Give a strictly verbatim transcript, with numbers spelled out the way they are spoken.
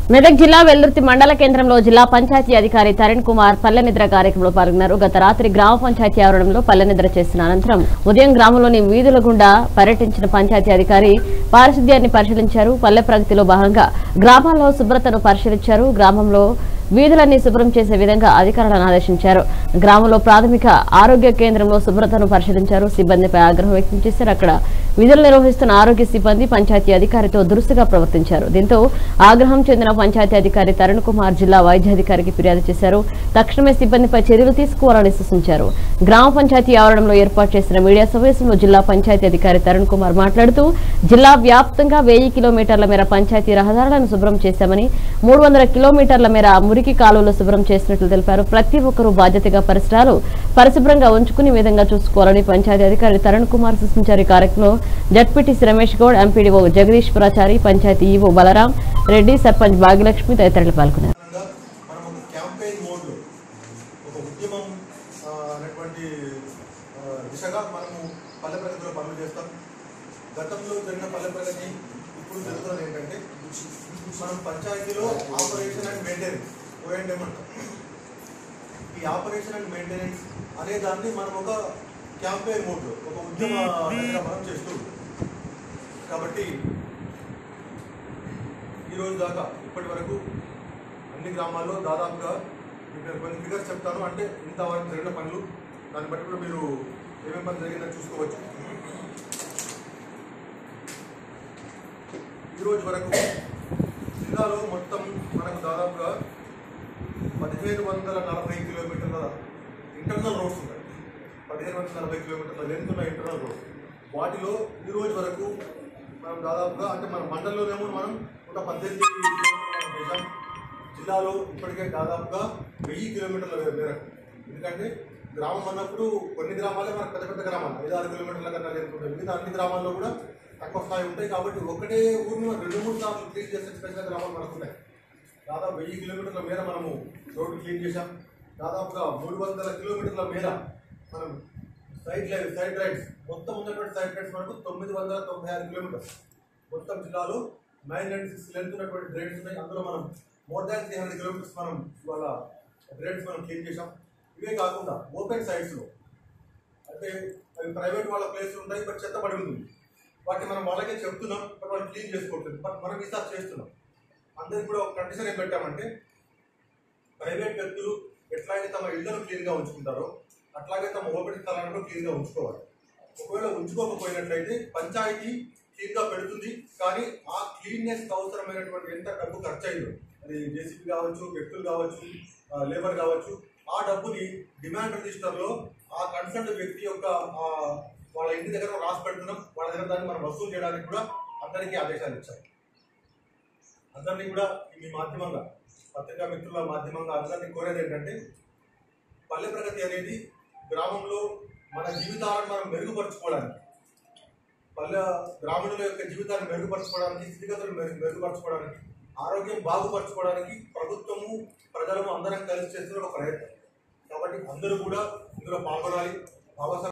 మెదక్ జిల్లా వెల్లుర్తి మండల కేంద్రంలో జిల్లా పంచాయతీ అధికారి తరుణ్ కుమార్ పల్లెనిద్ర కార్యక్రమంలో పాల్గొన్నారు. గత రాత్రి గ్రామ పంచాయతీ ఆవరణంలో పల్లెనిద్ర చేసిన అనంతరం ఉదయం గ్రామంలోని వీధుల గుండా పర్యటించిన పంచాయతీ అధికారి పారిశుద్ధ్యాన్ని పరిశీలించారు. పల్లె ప్రగతిలో భాగంగా గ్రామాల్లో శుభ్రతను పరిశీలించారు. గ్రామంలో వీధులన్నీ శుభ్రం చేసే విధంగా అధికారులను ఆదేశించారు. గ్రామంలో ప్రాథమిక ఆరోగ్య కేంద్రంలో శుభ్రతను పరిశీలించారు. సిబ్బందిపై ఆగ్రహం వ్యక్తం చేశారు. అక్కడ విధులు నిర్వహిస్తున్న ఆరోగ్య సిబ్బంది పంచాయతీ అధికారితో దురుసుగా ప్రవర్తించారు. దీంతో ఆగ్రహం చెందిన పంచాయతీ అధికారి తరుణ్ కుమార్ జిల్లా వైద్యాధికారికి ఫిర్యాదు చేశారు. తక్షణమే సిబ్బందిపై చర్యలు తీసుకోవాలని సూచించారు. గ్రామ పంచాయతీ ఆవరణంలో ఏర్పాటు చేసిన మీడియా సమావేశంలో జిల్లా పంచాయతీ అధికారి తరుణ్ కుమార్ మాట్లాడుతూ జిల్లా వ్యాప్తంగా వెయ్యి కిలోమీటర్ల మేర పంచాయతీ రహదారులను శుభ్రం చేశామని, మూడు వందల కిలోమీటర్ల మేర మురికి కాలువలు శుభ్రం చేసినట్లు తెలిపారు. ప్రతి ఒక్కరూ బాధ్యతగా పరిసరాలు పరిశుభ్రంగా ఉంచుకునే విధంగా చూసుకోవాలని పంచాయతీ అధికారి తరుణ్ కుమార్ సూచించారు. ఈ కార్యక్రమంలో ZPTC Ramesh Goud, MPDO Jagadish Purachari, panchayat EO Balaram Reddy, sarpanch Bhagyalakshmi తదితరులు పాల్గొన్నారు. గతంలో జరిగిన పల్లె ప్రగతి ఇప్పుడు జరుగుతున్నది ఏంటంటే మనం పంచాయతీలో ఆపరేషన్ అండ్ మెయింటెనెన్స్ ఓఎండ్ఎం అంటాం. ఈ ఆపరేషన్ అండ్ మెయింటెనెన్స్ అనే దాన్ని మనం ఒక క్యాంపెయిన్ మోడ్లో ఒక ఉద్యమ మనం చేస్తూ ఉంటాం. కాబట్టి ఈరోజు దాకా ఇప్పటి వరకు అన్ని గ్రామాల్లో దాదాపుగా కొన్ని ఫిగర్స్ చెప్తాను, అంటే ఇంతవరకు జరిగిన పనులు, దాన్ని బట్టి కూడా మీరు ఏమేమి పని జరిగిందో చూసుకోవచ్చు. ఈరోజు వరకు జిల్లాలో మొత్తం మనకు దాదాపుగా పదిహేను వందల నలభై కిలోమీటర్ల ఇంటర్నల్ రోడ్స్ ఉన్నాయి. పదిహేను వందల నలభై కిలోమీటర్ల లెంత్ ఉన్న ఇంటర్నల్ రోడ్స్, వాటిలో ఈరోజు వరకు మనం దాదాపుగా అంటే మన మండలంలోనేమో మనం ఒక పద్దెనిమిది కిలోమీటర్లు చేసాం. జిల్లాలో ఇప్పటికే దాదాపుగా వెయ్యి కిలోమీటర్ల మేరకు. ఎందుకంటే గ్రామం అన్నప్పుడు కొన్ని గ్రామాలే మనకు పెద్ద పెద్ద గ్రామాలు ఐదు ఆరు కిలోమీటర్ల కన్నా లేకుంటాయి. మిగతా అన్ని గ్రామాల్లో కూడా తక్కువ స్థాయి ఉంటాయి. కాబట్టి ఒకటే ఊరిని రెండు మూడు సార్లు క్లీన్ చేసే స్పెషల్ గ్రామాలు మనకు ఉన్నాయి. దాదాపు వెయ్యి కిలోమీటర్ల మేర మనము రోడ్డు క్లీన్ చేశాం. దాదాపుగా మూడు వందల కిలోమీటర్ల మేర మనం సైడ్ లైన్ సైడ్ రైడ్స్ మొత్తం ఉన్నటువంటి సైడ్ రైడ్స్ మనకు తొమ్మిది వందల తొంభై ఆరు కిలోమీటర్స్ మొత్తం జిల్లాలో నైన్ నైన్ సిక్స్ లెంత్ ఉన్నటువంటి డ్రైన్స్ ఉన్నాయి. అందులో మనం more than three hundred kilometres మనం ఇవాళ డ్రైన్స్ మనం క్లీన్ చేశాం. ఇవే కాకుండా ఓపెన్ సైడ్స్లో అంటే అవి ప్రైవేట్ వాళ్ళ ప్లేస్ ఉంటాయి, బట్ చెత్త పడి ఉంటుంది. వాటిని మనం వాళ్ళకే చెప్తున్నాం, బట్ వాళ్ళు క్లీన్ చేసుకోవట్లేదు. బట్ మనం ఈసారి చేస్తున్నాం. అందరికి కూడా ఒక కండిషన్ ఏం పెట్టామంటే, ప్రైవేట్ వ్యక్తులు ఎట్లాగే తమ ఇళ్లను క్లీన్గా ఉంచుకుంటారో అట్లాగే తమ ఓపెన్ స్థలాలను క్లీన్గా ఉంచుకోవాలి. ఒకవేళ ఉంచుకోకపోయినట్లయితే పంచాయతీ క్లీన్గా పెడుతుంది, కానీ ఆ క్లీన్నెస్కి అవసరమైనటువంటి ఎంత డబ్బు ఖర్చు అయిందో, అది జేసీబీ కావచ్చు, వ్యక్తులు కావచ్చు, లేబర్ కావచ్చు, ఆ డబ్బుని డిమాండ్ రిజిస్టర్లో ఆ కన్సర్న్ వ్యక్తి యొక్క వాళ్ళ ఇంటి దగ్గర రాసి పెడుతున్నాం. వాళ్ళ దగ్గర దాన్ని మనం వసూలు చేయడానికి కూడా అందరికీ ఆదేశాలు ఇచ్చాం. అందరినీ కూడా మీ మాధ్యమంగా, పత్రికా మిత్రుల మాధ్యమంగా అందరినీ కోరేది ఏంటంటే, పల్లె ప్రగతి అనేది గ్రామంలో మన జీవితాలను మనం మెరుగుపరచుకోవడానికి, పల్లె గ్రామీణుల యొక్క జీవితాన్ని మెరుగుపరచుకోవడానికి, స్థితిగతులను మెరుగు మెరుగుపరచుకోవడానికి ఆరోగ్యం బాగుపరచుకోవడానికి ప్రభుత్వము ప్రజలను అందరం కలిసి చేస్తున్న ఒక ప్రయత్నం. కాబట్టి అందరూ కూడా ఇందులో పాల్గొనాలి. బాబాసాహెబ్